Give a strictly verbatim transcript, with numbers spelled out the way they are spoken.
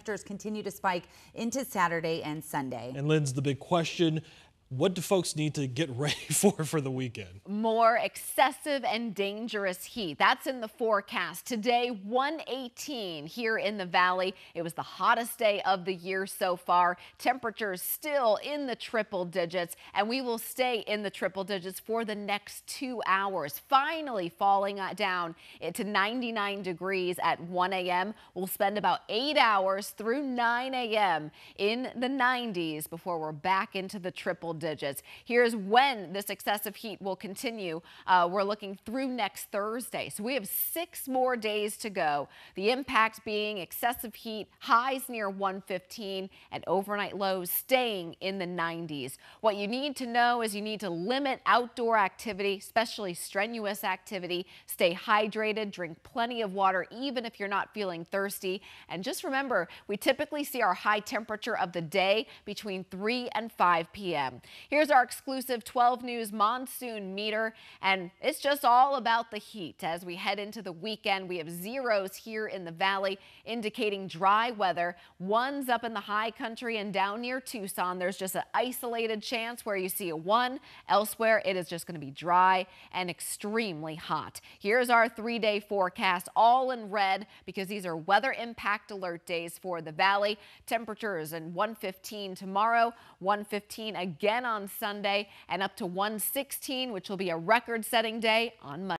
temperatures continue to spike into Saturday and Sunday. And Lynn's the big question. What do folks need to get ready for for the weekend? More excessive and dangerous heat. That's in the forecast. Today, one eighteen here in the valley. It was the hottest day of the year so far. Temperatures still in the triple digits, and we will stay in the triple digits for the next two hours. Finally falling down to ninety-nine degrees at one A M We'll spend about eight hours through nine A M in the nineties before we're back into the triple digits. Here's when this excessive heat will continue. Uh, we're looking through next Thursday. So we have six more days to go. The impact being excessive heat, highs near one fifteen, and overnight lows staying in the nineties. What you need to know is you need to limit outdoor activity, especially strenuous activity. Stay hydrated, drink plenty of water, even if you're not feeling thirsty. And just remember, we typically see our high temperature of the day between three and five P M Here's our exclusive twelve News monsoon meter, and it's just all about the heat. As we head into the weekend, we have zeros here in the valley indicating dry weather. Ones up in the high country and down near Tucson. There's just an isolated chance where you see a one. Elsewhere, it is just going to be dry and extremely hot. Here's our three-day forecast, all in red because these are weather impact alert days for the valley. Temperatures in one fifteen tomorrow, one fifteen again on Sunday, and up to one sixteen, which will be a record-setting day on Monday.